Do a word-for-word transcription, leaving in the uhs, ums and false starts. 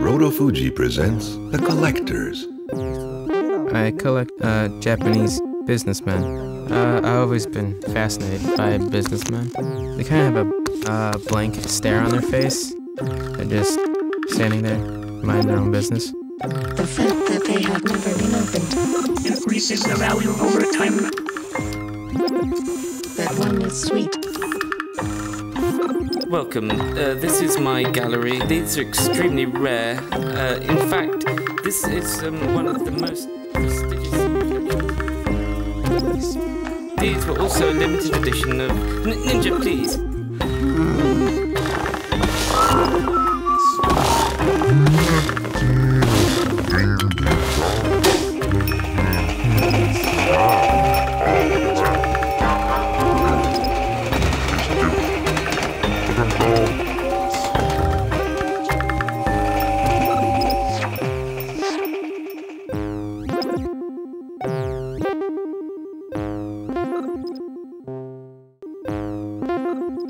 Rotofugi presents The Collectors. I collect uh, Japanese businessmen. Uh, I've always been fascinated by businessmen. They kind of have a uh, blank stare on their face. They're just standing there, minding their own business. The fact that they have never been opened increases the value over time. That one is sweet. Welcome. Uh, this is my gallery. These are extremely rare. Uh, in fact, this is um, one of the most prestigious. These were also a limited edition of N Ninja, please.